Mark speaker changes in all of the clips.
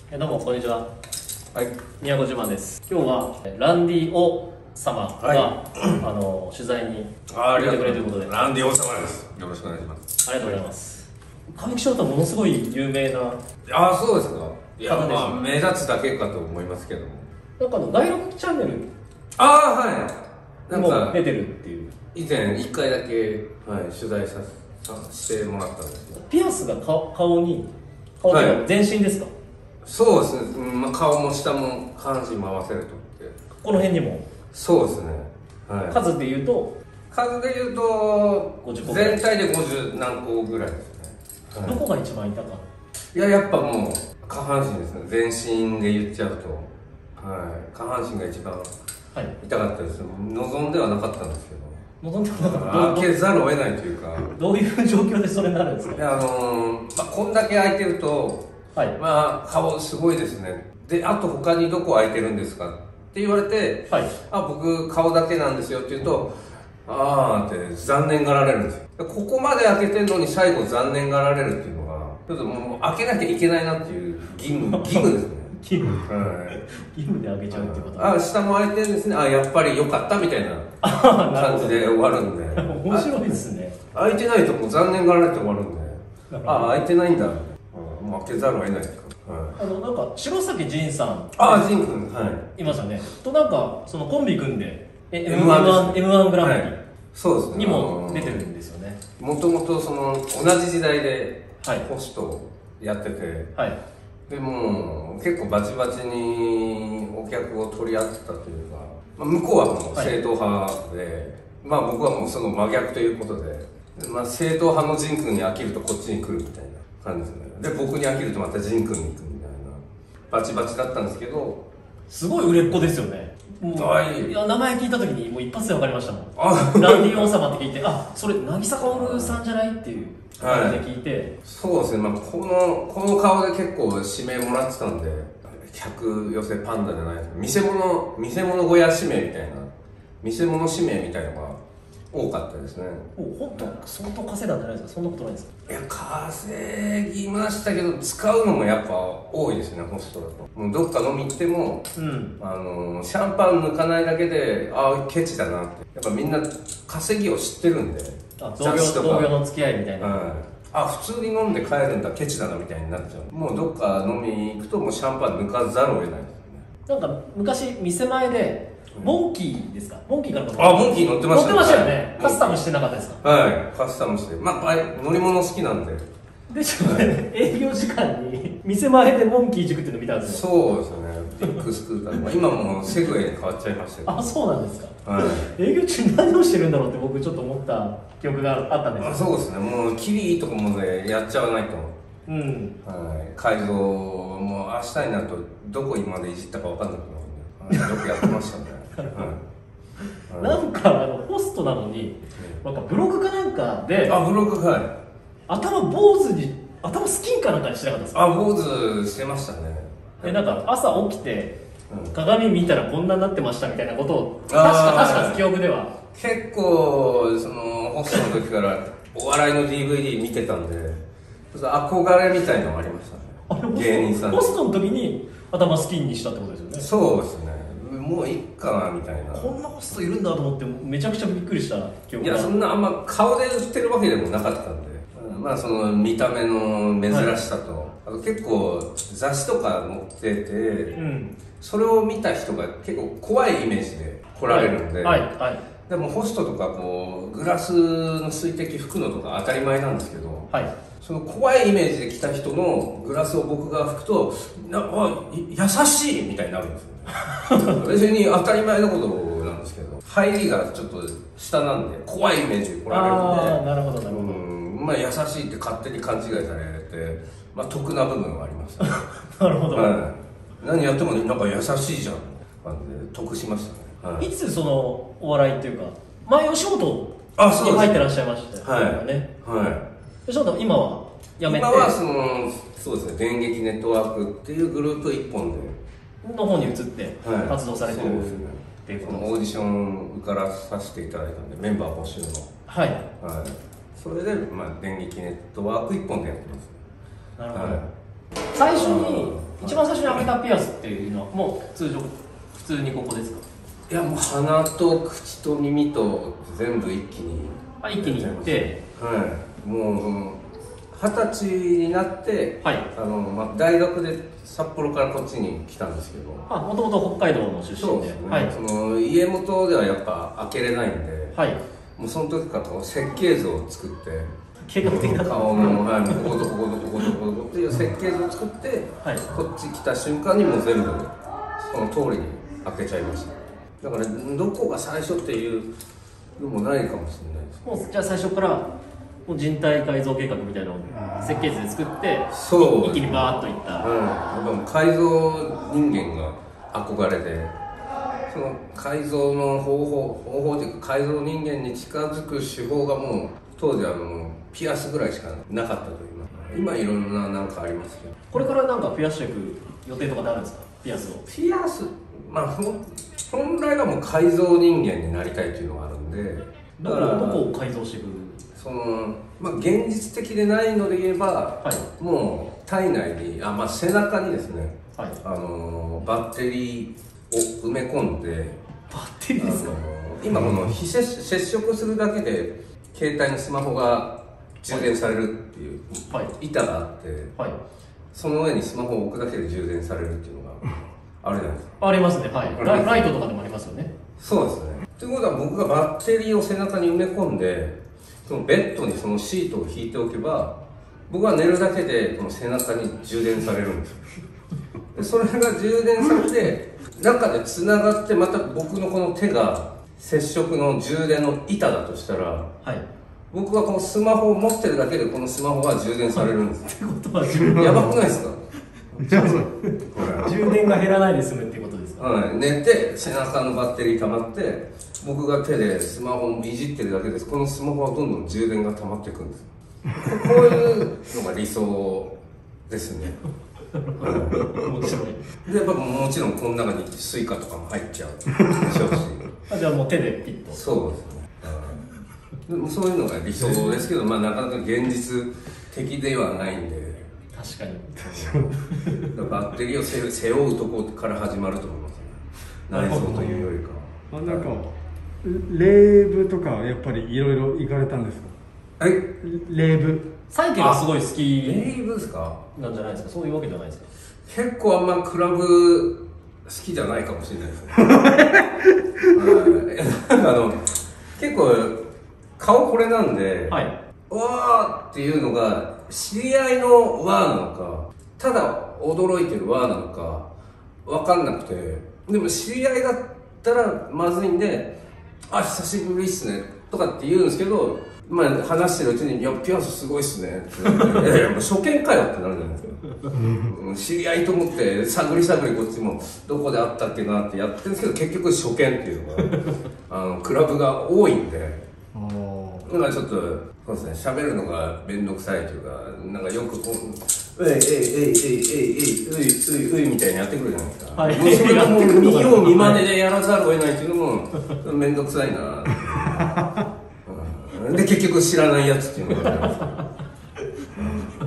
Speaker 1: どうもこんにちは。
Speaker 2: はい、
Speaker 1: 宮古島です。今日はランディオ様が、
Speaker 2: はい、
Speaker 1: 取材に
Speaker 2: あ
Speaker 1: 来てくれるということで、
Speaker 2: ランディオ様です。よろしくお願いします。
Speaker 1: ありがとうございます。歌舞伎町とはものすごい有名な、
Speaker 2: ああ、そうですか。いや、
Speaker 1: 方です
Speaker 2: まあ、目立つだけかと思いますけども。
Speaker 1: なんか第6チャンネル
Speaker 2: ああ、はい。
Speaker 1: にも出てるっていう。
Speaker 2: 以前1回だけ、はい、取材させてもらったんですけど。
Speaker 1: ピアスが顔に、顔というか全身ですか？
Speaker 2: そうですね、まあ、顔も下も下半身も合わせるとって。
Speaker 1: この辺にも。
Speaker 2: そうですね。はい。
Speaker 1: 数で言うと、
Speaker 2: 数で言うと、
Speaker 1: 50個ぐらい
Speaker 2: 全体で50何個ぐらいですね。はい、
Speaker 1: どこが一番痛かっ
Speaker 2: いや、やっぱもう下半身ですね。全身で言っちゃうと、はい、下半身が一番
Speaker 1: た？はい。
Speaker 2: 痛かったです。望んではなかったんですけど、
Speaker 1: 望んでもなかった。
Speaker 2: 開けざるを得ないというか、
Speaker 1: どういう状況でそれになるんですか？
Speaker 2: まあ、こんだけ開いてると、
Speaker 1: はい。
Speaker 2: まあ、顔すごいですね。で、あと他にどこ開いてるんですかって言われて、
Speaker 1: はい。
Speaker 2: あ、僕顔だけなんですよって言うと、あーって残念がられるんですよ。ここまで開けてるのに最後残念がられるっていうのが、ちょっともう開けなきゃいけないなっていう義務ですね。
Speaker 1: 義務
Speaker 2: はい。
Speaker 1: 義務であげちゃうってこと？
Speaker 2: あ、下も開いてるんですね。あ、やっぱり良かったみたいな感じで終わるんで。
Speaker 1: 面白いですね。
Speaker 2: 開いてないともう残念がられて終わるんで。あ、開いてないんだ。もう開けざるを得ないですか。はい。
Speaker 1: なんか白崎仁さん、
Speaker 2: あ、仁君、はい。
Speaker 1: いますよね。となんかそのコンビ組んで
Speaker 2: M1
Speaker 1: M1 グランプ
Speaker 2: はい、そうですね。
Speaker 1: リにも出てるんですよね。
Speaker 2: もともとその同じ時代で
Speaker 1: はい
Speaker 2: ホストをやってて、
Speaker 1: はい。
Speaker 2: でもう結構バチバチにお客を取り合ってたというか、まあ、向こうはもう正統派で、まあ僕はもうその真逆ということで、まあ、正統派の仁君に飽きるとこっちに来るみたいな感じですね。で僕に飽きるとまた仁君に行くみたいなバチバチだったんですけど、
Speaker 1: すごい売れっ子ですよね。もう
Speaker 2: はい、
Speaker 1: いや名前聞いた時にもう一発で分かりましたもん。
Speaker 2: あ
Speaker 1: ランディオン様って聞いて、あ、それ渚薫さんじゃないっていう感じで聞いて、
Speaker 2: そうですね、まあ、この顔で結構指名もらってたんで、客寄せパンダじゃないですけど、見せ物小屋指名みたいな、見せ物指名みたいなのが多かったですね。
Speaker 1: もう本当相当稼いだんじゃないですか？そんなことないですか？
Speaker 2: いや、稼ぎましたけど、使うのもやっぱ多いですね、ホストだと。もうどっか飲み行っても、
Speaker 1: うん。
Speaker 2: シャンパン抜かないだけで、ああ、ケチだなって。やっぱみんな稼ぎを知ってるんで、
Speaker 1: あ、同業の付き合いみたいな。
Speaker 2: はい、あ、普通に飲んで帰るんだ、ケチだなみたいになっちゃう。もうどっか飲みに行くともうシャンパン抜かざるを得ないですよね。
Speaker 1: なんか昔店前でモンキーですか？モンキーから
Speaker 2: あ、モンキー乗ってました
Speaker 1: 乗ってましたよね。カスタムしてなかったですか？
Speaker 2: はい、カスタムして、まあ乗り物好きなんで。
Speaker 1: でしょうね。営業時間に店前でモンキー塾っていうの見たんですよ。
Speaker 2: そうですよね。ビッグスクーター、まあ、今もうセグウェイに変わっちゃいましたけど。
Speaker 1: あ、そうなんですか。
Speaker 2: はい、
Speaker 1: 営業中に何をしてるんだろうって僕ちょっと思った記憶があったんですよ。
Speaker 2: あ、そうですね。もうキリいいとこまでやっちゃわないと。
Speaker 1: うん。
Speaker 2: はい、改造もう明日になるとどこまでいじったか分かんなくなるんで、よくやってましたね。はい、
Speaker 1: なんかホストなのに、なんかブログかなんかで、
Speaker 2: あ、ブログ、はい、
Speaker 1: 頭坊主に、頭スキンかなんかにしてなかったですか？
Speaker 2: あ、坊主してましたね。
Speaker 1: なんか朝起きて、
Speaker 2: うん、
Speaker 1: 鏡見たらこんなになってましたみたいなことを確か記憶では
Speaker 2: 結構そのホストの時からお笑いの DVD 見てたんで、ちょっと憧れみたいのがありましたね。芸人さん
Speaker 1: ホストの時に頭スキンにしたってことですよね。
Speaker 2: そうですね。もういっかなみたいな。
Speaker 1: こんなホストいるんだと思ってめちゃくちゃびっくりした記憶が。
Speaker 2: いや、そんなあんま顔で売ってるわけでもなかったんで、まあその見た目の珍しさと、はい、あと結構雑誌とか載ってて、うん、それを見た人が結構怖いイメージで来られるんで、
Speaker 1: はいはいはい、
Speaker 2: でもホストとかこうグラスの水滴拭くのとか当たり前なんですけど、はい、その怖いイメージで来た人のグラスを僕が拭くと優しいみたいになるんですよ。別に当たり前のことなんですけど、入りがちょっと下なんで怖いイメージで来られるんで、
Speaker 1: ああ、なるほどなるほど。
Speaker 2: まあ優しいって勝手に勘違いされて、まあ得な部分がありましたね。
Speaker 1: なるほど、
Speaker 2: はい、何やってもなんか優しいじゃんなんで得しましたね。はい、
Speaker 1: いつそのお笑いっていうか前吉本に入ってらっしゃいましたよね。はい。吉本今は辞めて、
Speaker 2: 今はそうですね、電撃ネットワークっていうグループ一本で
Speaker 1: の方に移って活動されてる、はい、っていうことです。
Speaker 2: オーディション受からさせていただいたんで、メンバー募集の、
Speaker 1: はい、
Speaker 2: はい、それで、まあ、電撃ネットワーク一本でやってます。
Speaker 1: なるほど、はい、最初に一番最初に開けたピアスっていうのはもう普通にここですか？
Speaker 2: いやもう鼻と口と耳と全部一気に
Speaker 1: 一気にいって、
Speaker 2: もう20歳になって、大学で札幌からこっちに来たんですけど、
Speaker 1: もともと北海道の出身で、
Speaker 2: その家元ではやっぱ開けれないんで、もうその時から設計図を作って、
Speaker 1: 計画的な
Speaker 2: 顔のこことこことこことここっていう設計図を作って、こっち来た瞬間にもう全部その通りに開けちゃいました。だから、どこが最初っていうのもないかもしれないです。
Speaker 1: もうじゃあ最初からもう人体改造計画みたいなのを設計図で作って、一気にバーッといった。
Speaker 2: やっぱもう改造人間が憧れで、その改造の方法というか改造人間に近づく手法がもう当時はもうピアスぐらいしかなかったと今いろんななんかありますけど、
Speaker 1: これからなんか増やしていく予定とかってあるんですか？ピアスを。
Speaker 2: ピアス、本来はもう改造人間になりたいっていうのがあるんで、
Speaker 1: だからどこを改造していく？
Speaker 2: 現実的でないので言えば、もう体内に背中にですね、バッテリーを埋め込んで。
Speaker 1: バッテリーですか？
Speaker 2: 今この非接触するだけで携帯のスマホが充電されるっていう板があって、その上にスマホを置くだけで充電されるっていうのがあるじゃないですか。
Speaker 1: ありますね。ライトとかでもありますよね。
Speaker 2: そうですね。ということは僕がバッテリーを背中に埋め込んで、そのベッドにそのシートを引いておけば、僕は寝るだけでこの背中に充電されるんですよ。でそれが充電されて中でつながって、また僕のこの手が接触の充電の板だとしたら、僕はこのスマホを持ってるだけでこのスマホが充電されるんです。ってことはやばくないですか？
Speaker 1: 充電が減らないで済むっていうことですか？
Speaker 2: 寝て背中のバッテリー溜まって、僕が手でスマホをいじってるだけです。このスマホはどんどん充電が溜まっていくんです。こういうのが理想ですね。
Speaker 1: 面白い。
Speaker 2: でやっぱもちろんこの中にスイカとかも入っちゃうでしょうし。
Speaker 1: じゃあもう手でピッと。
Speaker 2: そうですね。でもそういうのが理想ですけど、なかなか現実的ではないんで。
Speaker 1: 確かに。
Speaker 2: バッテリーを背負うところから始まると思いますね。内臓というよりかは。
Speaker 3: なんかレーブとかやっぱりいろいろ行かれたんですか？レーブ。
Speaker 1: サイケがすごい好き。
Speaker 2: レーブですか？
Speaker 1: なんじゃないですか？そういうわけじゃないですか？
Speaker 2: 結構あんまクラブ好きじゃないかもしれないですね。結構顔これなんで、わーっていうのが知り合いのわーなのか、ただ驚いてるわーなのか分かんなくて、でも知り合いだったらまずいんで、久しぶりっすねとかって言うんですけど、話してるうちに、いや、ピアスすごいっすねって言って、いやいや、もう初見かよってなるじゃないですか。知り合いと思って、探りこっちも、どこで会ったっけなってやってるんですけど、結局初見っていうのが、クラブが多いんで、ちょっと、そうですね、喋るのがめんどくさいというか、なんかよくこう、ういみたいにやってくるじゃないですか。もうそれがもう見よう見まねでやらざるを得ないっていうのも、めんどくさいな。で結局知らないやつっていうのがあります。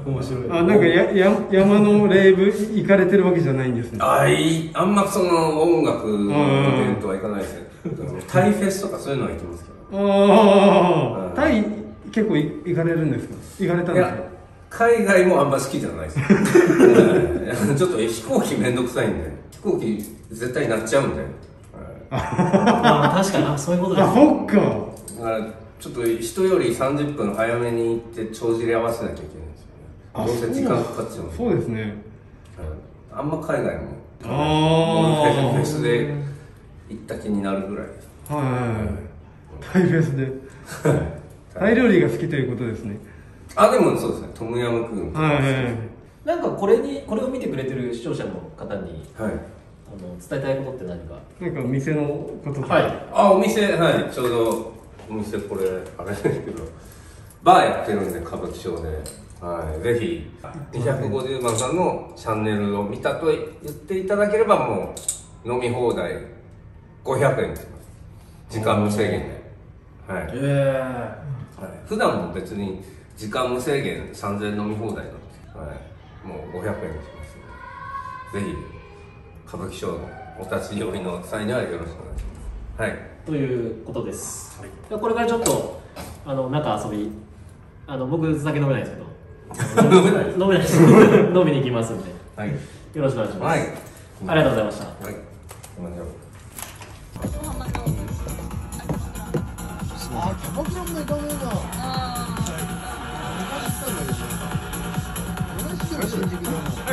Speaker 1: 面白い。
Speaker 3: なんか山のレイブ行かれてるわけじゃないんですね。
Speaker 2: あんまその音楽のイベントは行かないですね。タイフェスとかそういうのは行ってますけど。
Speaker 3: タイ結構行かれるんですか？行かれたんですか？
Speaker 2: 海外もあんま好きじゃないです。ちょっと飛行機めんどくさいんで、飛行機絶対なっちゃうんで。
Speaker 1: 確かにそういうことです。
Speaker 3: そっか。
Speaker 2: ちょっと人より30分早めに行って帳尻合わせなきゃいけないんですよね。どうせ時間かかっちゃうんで。
Speaker 3: そうですね。
Speaker 2: あんま海外もフェスで行った気になるぐらいです。
Speaker 3: タイフェスでタイ料理が好きということですね。
Speaker 2: でもそうですね、トムヤムクン。
Speaker 1: なんかこれを見てくれてる視聴者の方に、伝えたいことって何か？
Speaker 3: なんか店のこととか。
Speaker 2: お店、ちょうどお店これあれですけど、バーやってるんで歌舞伎町で、ぜひ250番さんのチャンネルを見たと言っていただければ、もう飲み放題500円にします。時間無制限で。普段も別に時間無制限3000円飲み放題なんで、もう500円にします。 ぜひ歌舞伎町のお立ち寄りの際にはよろしくお願いします。はい、
Speaker 1: ということです、はい、これからちょっと中遊び僕酒飲めないですけど飲めないです飲みに行きますんで、はい、よろしくお願いします、はい、ありがとうございました。はい、行きましょう。
Speaker 4: キャバクラも行かねえな。昔行ったんだけど、同じ新宿だな。